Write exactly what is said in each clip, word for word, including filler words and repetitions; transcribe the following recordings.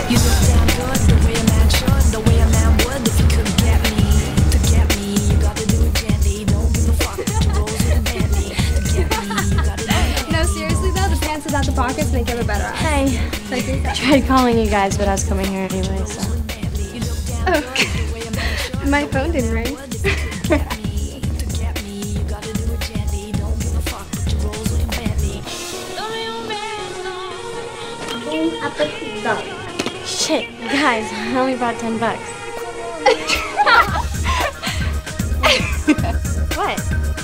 You look damn good, the way a man should, the way a man would. If you couldn't get me, to get me, you gotta do it gently. Don't give a fuck if you rolls with a Bentley. To get me, you gotta do it gently. No, seriously though, the pants without the pockets make him a better ass. Hey, I tried calling you guys, but I was coming here anyway, so. Oh, my phone didn't ring. Shit, guys, I only brought ten bucks. What?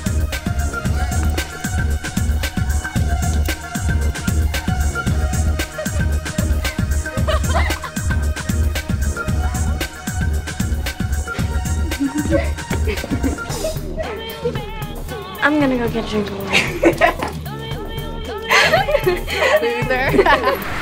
I'm gonna go get a drink of water. Loser.